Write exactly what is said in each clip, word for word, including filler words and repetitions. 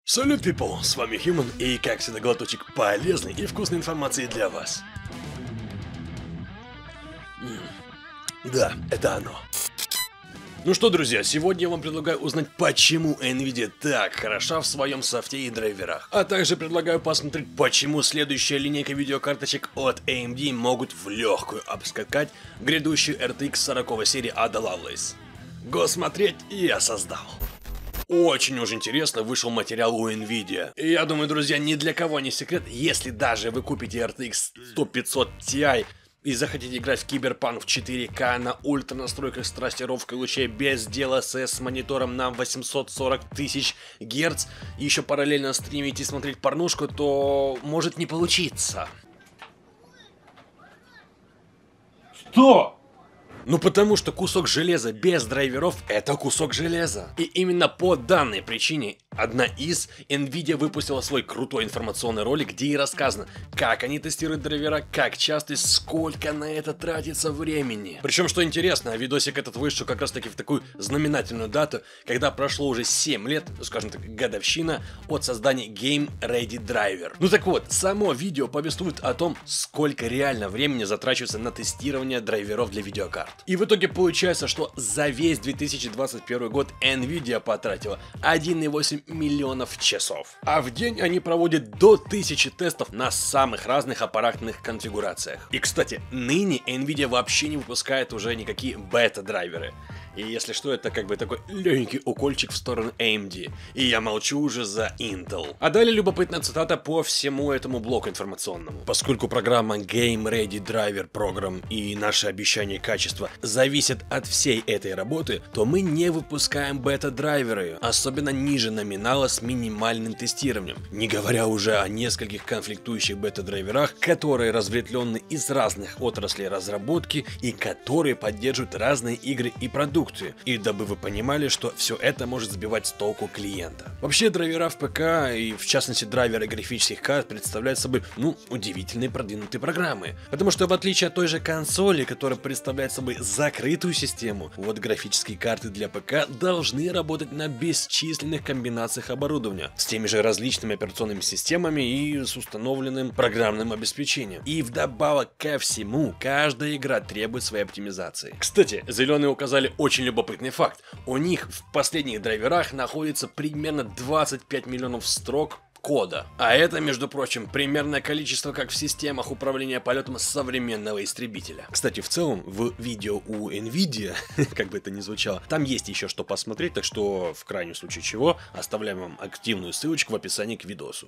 Салют, people! С вами Human, и как всегда глоточек полезной и вкусной информации для вас. М да, это оно. Ну что, друзья, сегодня я вам предлагаю узнать, почему Nvidia так хороша в своем софте и драйверах. А также предлагаю посмотреть, почему следующая линейка видеокарточек от эй эм ди могут в легкую обскакать грядущую эр ти икс сороковой серии Ada Lovelace. Го смотреть я создал. Очень уж интересно вышел материал у Nvidia. И я думаю, друзья, ни для кого не секрет, если даже вы купите эр ти икс сто пятьсот ти и захотите играть в Cyberpunk в четыре ка на ультра настройках с трассировкой лучей без ди эл эс эс с монитором на восемьсот сорок тысяч герц, и еще параллельно стримить и смотреть порнушку, то может не получиться. Что? Ну потому что кусок железа без драйверов — это кусок железа. И именно по данной причине одна из Nvidia выпустила свой крутой информационный ролик, где и рассказано, как они тестируют драйвера, как часто и сколько на это тратится времени. Причем, что интересно, видосик этот вышел как раз таки в такую знаменательную дату, когда прошло уже семь лет, скажем так, годовщина от создания Game Ready Driver. Ну так вот, само видео повествует о том, сколько реально времени затрачивается на тестирование драйверов для видеокарт. И в итоге получается, что за весь две тысячи двадцать первый год Nvidia потратила один и восемь миллионов часов. А в день они проводят до тысячи тестов на самых разных аппаратных конфигурациях. И, кстати, ныне Nvidia вообще не выпускает уже никакие бета-драйверы. И если что, это как бы такой легенький укольчик в сторону эй эм ди. И я молчу уже за Intel. А далее любопытная цитата по всему этому блоку информационному. Поскольку программа Game Ready Driver Program и наше обещание качества зависят от всей этой работы, то мы не выпускаем бета-драйверы, особенно ниже номинала с минимальным тестированием. Не говоря уже о нескольких конфликтующих бета-драйверах, которые разветвлены из разных отраслей разработки и которые поддерживают разные игры и продукты. И дабы вы понимали, что все это может сбивать с толку клиента. Вообще драйвера в ПК и в частности драйверы графических карт представляют собой, ну, удивительные продвинутые программы. Потому что в отличие от той же консоли, которая представляет собой закрытую систему, вот графические карты для ПК должны работать на бесчисленных комбинациях оборудования с теми же различными операционными системами и с установленным программным обеспечением. И вдобавок ко всему, каждая игра требует своей оптимизации. Кстати, зеленые указали очень Очень любопытный факт. У них в последних драйверах находится примерно двадцать пять миллионов строк кода. А это, между прочим, примерное количество, как в системах управления полетом современного истребителя. Кстати, в целом, в видео у Nvidia, как бы это ни звучало, там есть еще что посмотреть, так что, в крайнем случае чего, оставляем вам активную ссылочку в описании к видосу.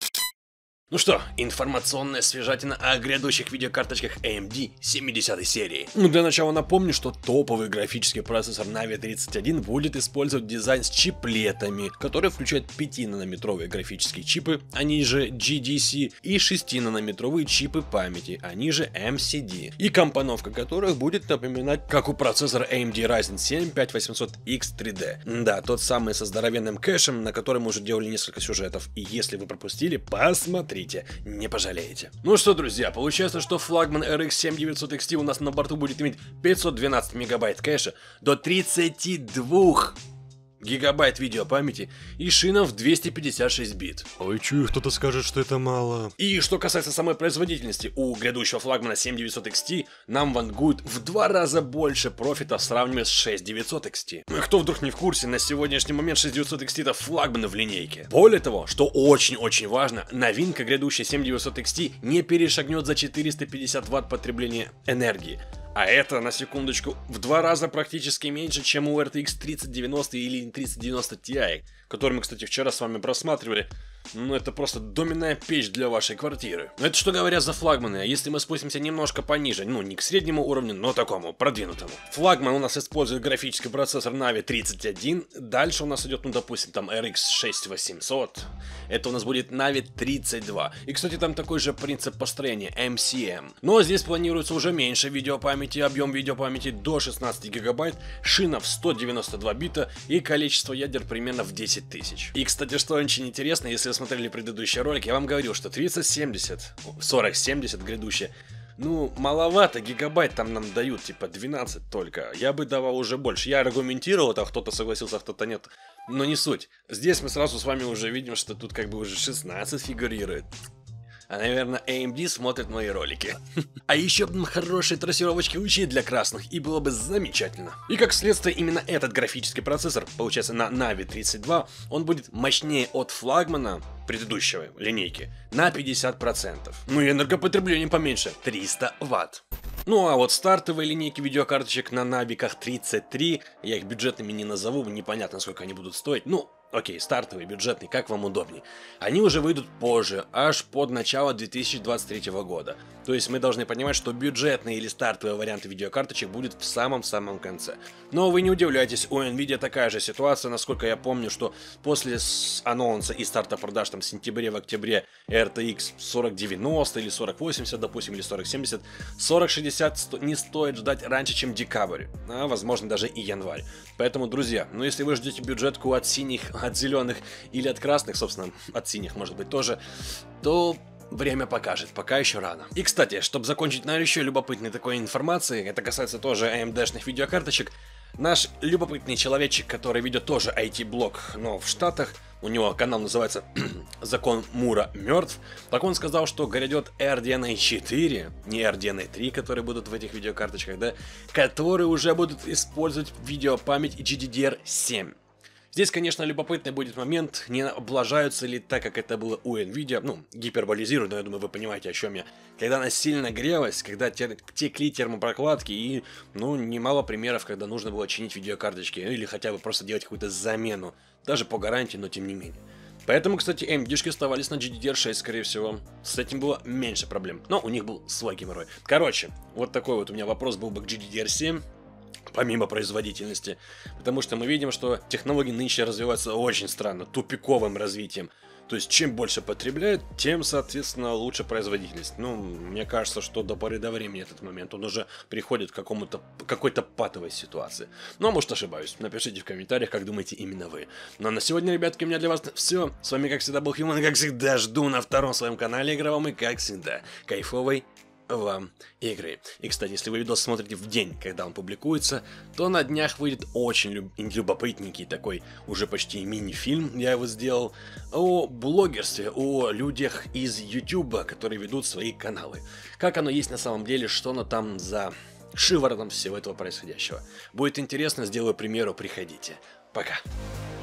Ну что, информационная свежатина о грядущих видеокарточках эй эм ди семидесятой серии. Ну, для начала напомню, что топовый графический процессор Navi тридцать один будет использовать дизайн с чиплетами, который включает пятинанометровые графические чипы, они же джи ди си, и шестинанометровые чипы памяти, они же эм си ди, и компоновка которых будет напоминать, как у процессора эй эм ди Ryzen семь пять тысяч восемьсот икс три дэ. Да, тот самый со здоровенным кэшем, на котором мы уже делали несколько сюжетов, и если вы пропустили, посмотрите. Не пожалеете. Ну что, друзья, получается, что флагман эр икс семь девятьсот икс ти у нас на борту будет иметь пятьсот двенадцать мегабайт кэша, до тридцати двух гигабайт видеопамяти и шина в двести пятьдесят шесть бит. Ой, чую, кто-то скажет, что это мало. И что касается самой производительности, у грядущего флагмана семь девятьсот икс ти нам вангует в два раза больше профита, сравнивая с шесть девятьсот икс ти. Кто вдруг не в курсе, на сегодняшний момент шесть девятьсот икс ти это флагман в линейке. Более того, что очень-очень важно, новинка грядущая семь девятьсот икс ти не перешагнет за четыреста пятьдесят ватт потребления энергии. А это, на секундочку, в два раза практически меньше, чем у эр ти икс тридцать девяносто или тридцать девяносто ти, который мы, кстати, вчера с вами просматривали. Ну, это просто доменная печь для вашей квартиры. Но это что говоря за флагманы, а если мы спустимся немножко пониже, ну, не к среднему уровню, но такому, продвинутому. Флагман у нас использует графический процессор Navi тридцать один, дальше у нас идет, ну, допустим, там эр икс шесть восемьсот, это у нас будет Navi тридцать два. И, кстати, там такой же принцип построения, эм си эм. Но здесь планируется уже меньше видеопамяти, объем видеопамяти до шестнадцати гигабайт, шина в сто девяносто два бита и количество ядер примерно в десять тысяч. И, кстати, что очень интересно, если вы смотрели предыдущий ролик, я вам говорил, что тридцать семьдесят, сорок семьдесят грядущая Ну, маловато, гигабайт там нам дают, типа двенадцать только. Я бы давал уже больше. Я аргументировал, это кто-то согласился, а кто-то нет. Но не суть. Здесь мы сразу с вами уже видим, что тут как бы уже шестнадцать фигурирует. А, наверное, эй эм ди смотрит мои ролики. А еще бы хорошие трассировочки учить для красных, и было бы замечательно. И как следствие, именно этот графический процессор, получается на Navi тридцать два, он будет мощнее от флагмана предыдущего линейки на пятьдесят процентов. Ну и энергопотребление поменьше, триста ватт. Ну а вот стартовые линейки видеокарточек на Навиках тридцать три, я их бюджетными не назову, непонятно сколько они будут стоить, ну окей, стартовый, бюджетный, как вам удобней. Они уже выйдут позже, аж под начало две тысячи двадцать третьего года. То есть мы должны понимать, что бюджетные или стартовые варианты видеокарточек будут в самом-самом конце. Но вы не удивляйтесь, у Nvidia такая же ситуация, насколько я помню, что после анонса и старта продаж там в сентябре, в октябре эр ти экс сорок девяносто или сорок восемьдесят, допустим, или сорок семьдесят, сорок шестьдесят не стоит ждать раньше, чем декабрь, а возможно даже и январь. Поэтому, друзья, ну если вы ждете бюджетку от синих, от зеленых или от красных, собственно, от синих может быть тоже, то время покажет, пока еще рано. И кстати, чтобы закончить на еще любопытной такой информации, это касается тоже эй эм ди-шных видеокарточек, наш любопытный человечек, который ведет тоже ай ти-блог, но в Штатах, у него канал называется «Закон Мура мертв», так он сказал, что грядет эр ди эн эй четыре, не эр ди эн эй три, которые будут в этих видеокарточках, да, которые уже будут использовать видеопамять джи ди ди ар семь. Здесь, конечно, любопытный будет момент, не облажаются ли, так как это было у Nvidia, ну, гиперболизирую, но я думаю, вы понимаете, о чем я. Когда она сильно грелась, когда те, текли термопрокладки и, ну, немало примеров, когда нужно было чинить видеокарточки или хотя бы просто делать какую-то замену, даже по гарантии, но тем не менее. Поэтому, кстати, эй эм ди-шки оставались на джи ди ди ар шесть, скорее всего. С этим было меньше проблем, но у них был свой геморрой. Короче, вот такой вот у меня вопрос был бы к джи ди ди ар семь. Помимо производительности, потому что мы видим, что технологии нынче развиваются очень странно, тупиковым развитием. То есть, чем больше потребляет, тем, соответственно, лучше производительность. Ну, мне кажется, что до поры до времени этот момент, он уже приходит к какому-то, какой-то патовой ситуации. Ну, а может ошибаюсь, напишите в комментариях, как думаете именно вы. Ну, а на сегодня, ребятки, у меня для вас все. С вами, как всегда, был Human, как всегда, жду на втором своем канале игровом, и, как всегда, кайфовой вам игры. И, кстати, если вы видос смотрите в день, когда он публикуется, то на днях выйдет очень люб... любопытненький такой уже почти мини-фильм, я его сделал, о блогерстве, о людях из ютуба, которые ведут свои каналы. Как оно есть на самом деле, что оно там за шиворотом всего этого происходящего. Будет интересно, сделаю примеру, приходите. Пока.